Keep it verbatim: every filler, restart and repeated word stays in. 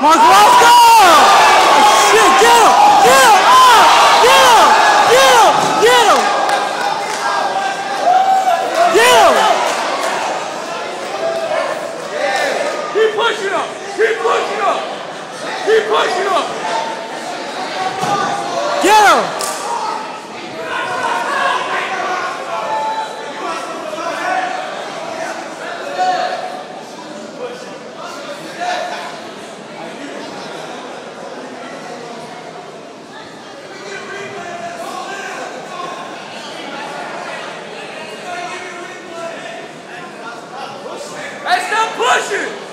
on, CARRASCO! Oh, shit, get him! Get him! Ah! Get him! Get him! Get him! Get him! Keep pushing up! Keep pushing up! Keep pushing up! Get him! Hey, stop pushing!